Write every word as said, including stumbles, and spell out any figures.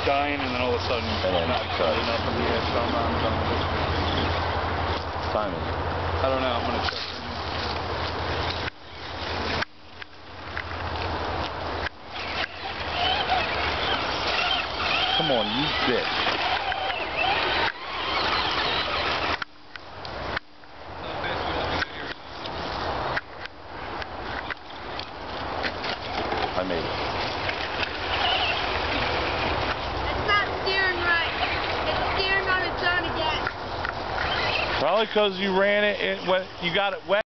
dying, and then all of a sudden, And then not cut. enough of the edge, so I'm not done with it. Timing. I don't know. I'm gonna check. Come on, you bitch. I made it. It's not steering right. It's steering on its own again. Probably because you ran it, it went, you got it wet.